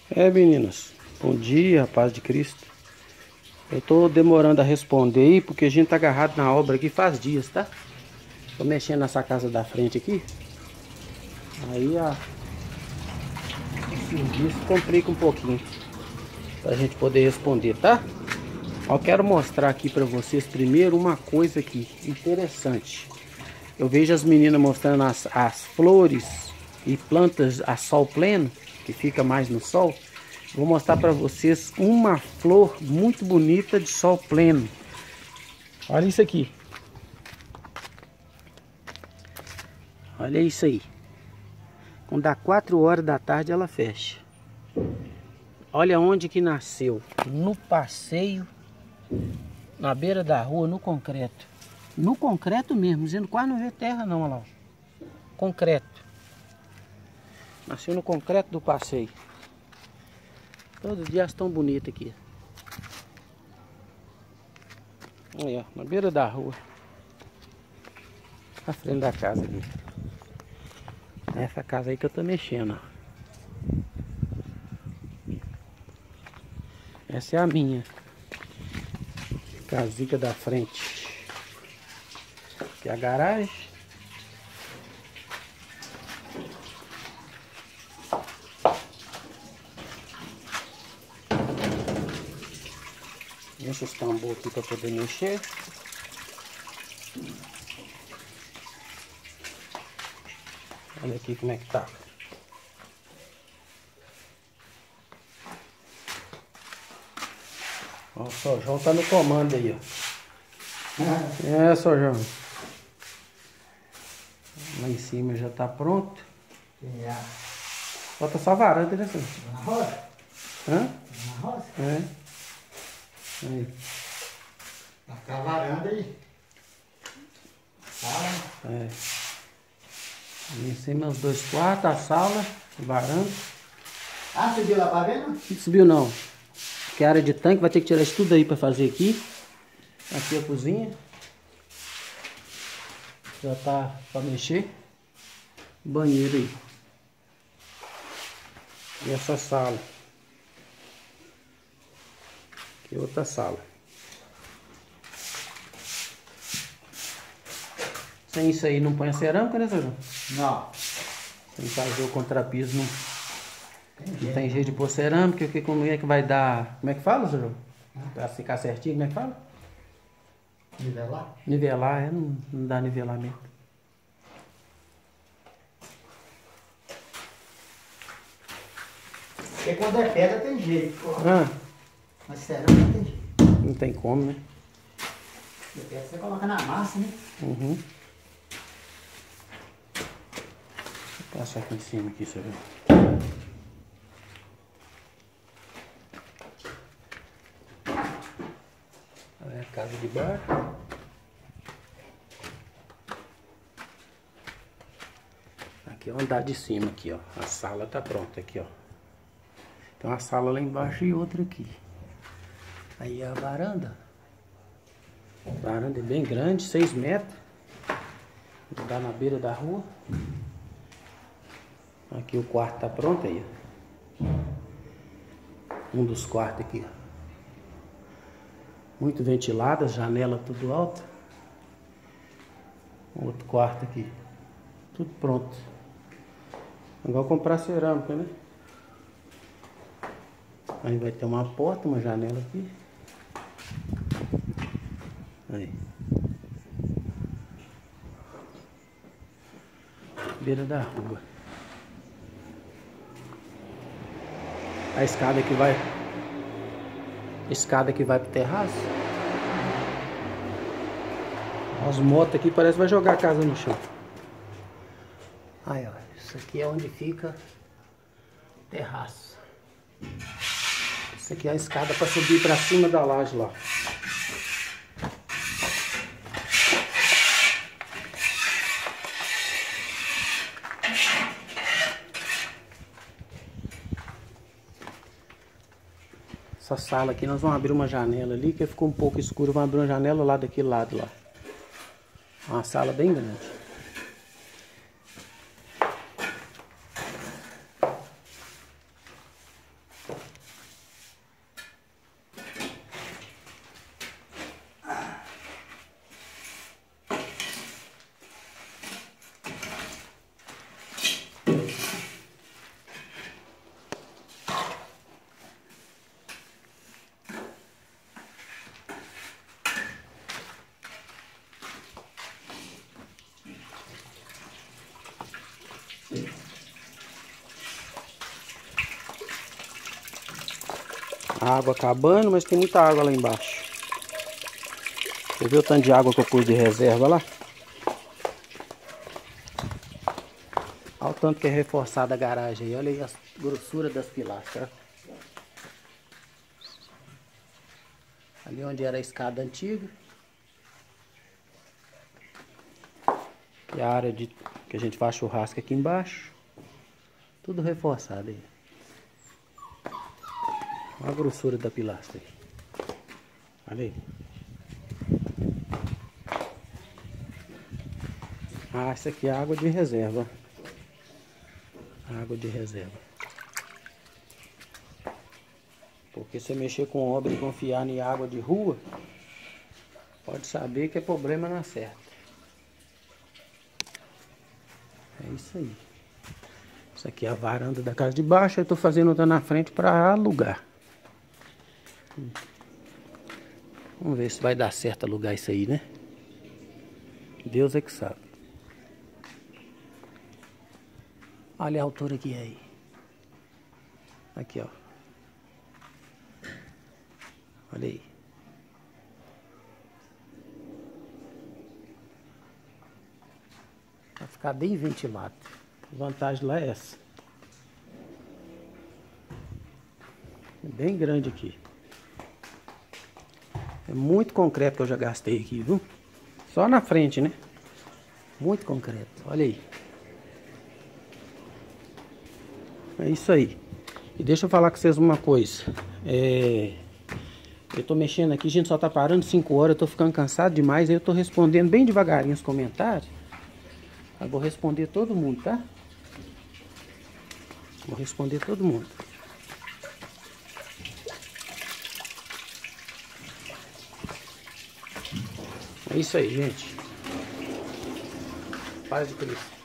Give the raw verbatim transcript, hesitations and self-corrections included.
É, meninas, bom dia, paz de Cristo. Eu tô demorando a responder aí porque a gente tá agarrado na obra aqui faz dias, tá? Tô mexendo nessa casa da frente aqui. Aí a o serviço complica um pouquinho pra gente poder responder, tá? Eu quero mostrar aqui pra vocês primeiro uma coisa aqui interessante. Eu vejo as meninas mostrando as, as flores e plantas a sol pleno, que fica mais no sol. Vou mostrar para vocês uma flor muito bonita de sol pleno. Olha isso aqui. Olha isso aí. Quando dá quatro horas da tarde ela fecha. Olha onde que nasceu. No passeio, na beira da rua, no concreto. No concreto mesmo, dizendo quase não vê terra não, olha lá. Concreto. Nasceu no concreto do passeio. Todos os dias tão bonitos aqui. Olha, na beira da rua. Na frente da casa aqui. Essa casa aí que eu tô mexendo. Essa é a minha. Casica da frente. Aqui é a garagem. Deixa os tambor aqui para poder mexer. Olha aqui como é que tá. Ó, o Sojão tá no comando aí, ó. É, Sojão. Lá em cima já tá pronto. Falta só a varanda, né, senhor? Na roça? Hã? Na roça? É. Aí. Vai ficar a varanda aí. Sala. É. Ali em cima os dois quartos, a sala, a varanda. Ah, subiu lá pra ver, não? Não subiu não. Que é área de tanque, vai ter que tirar isso tudo aí pra fazer aqui. Aqui a cozinha. Já tá pra mexer. Banheiro aí. E essa sala. Aqui é outra sala. Sem isso aí não põe a cerâmica, né, Sérgio? Não. Sem fazer o contrapiso não, não tem jeito de pôr cerâmica. Porque como é que vai dar... Como é que fala, Sérgio? Pra ficar certinho, como é que fala? Nivelar? Nivelar, é, não, não dá nivelamento. Porque quando é pedra tem jeito. Ah, Mas cerâmica não tem jeito. não tem como, né? Porque pedra você coloca na massa, né? Uhum. Vou passar aqui em cima aqui, Sérgio. É a casa de bar. Aqui é o andar de cima aqui, ó. A sala tá pronta aqui, ó. Tem uma sala lá embaixo e outra aqui. Aí é a varanda. A varanda é bem grande, seis metros. Dá na beira da rua. Aqui o quarto tá pronto aí, ó. Um dos quartos aqui, ó. Muito ventilada, janela tudo alta. Outro quarto aqui. Tudo pronto. Agora comprar cerâmica, né? Aí vai ter uma porta, uma janela aqui. Aí. Beira da rua. A escada que vai... Escada que vai pro terraço. As motos aqui parece que vai jogar a casa no chão. Aí, ó. Isso aqui é onde fica o terraço. Isso aqui é a escada para subir para cima da laje lá. Essa sala aqui nós vamos abrir uma janela ali que ficou um pouco escuro. Vamos abrir uma janela lá daquele lado lá. Uma sala bem grande. A água acabando, mas tem muita água lá embaixo. Você viu o tanto de água que eu pus de reserva lá? Olha o tanto que é reforçada a garagem aí. Olha aí a grossura das pilastras. Ali onde era a escada antiga. E a área de, que a gente faz churrasco aqui embaixo. Tudo reforçado aí. Olha a grossura da pilastra aí. Olha aí. Ah, isso aqui é água de reserva. Água de reserva. Porque se mexer com obra e confiar em água de rua, pode saber que é problema na certa. É isso aí. Isso aqui é a varanda da casa de baixo. Eu tô fazendo outra na frente para alugar. Vamos ver se vai dar certo alugar isso aí, né? Deus é que sabe. Olha a altura que é aí. Aqui, ó. Olha aí. Vai ficar bem ventilado. A vantagem lá é essa. É bem grande aqui. É muito concreto que eu já gastei aqui, viu? Só na frente, né? Muito concreto. Olha aí. É isso aí. E deixa eu falar com vocês uma coisa. É... Eu tô mexendo aqui, a gente só tá parando cinco horas. Eu tô ficando cansado demais. Aí eu tô respondendo bem devagarinho os comentários. Eu vou responder todo mundo, tá? Vou responder todo mundo. É isso aí, gente. Paz de Cristo.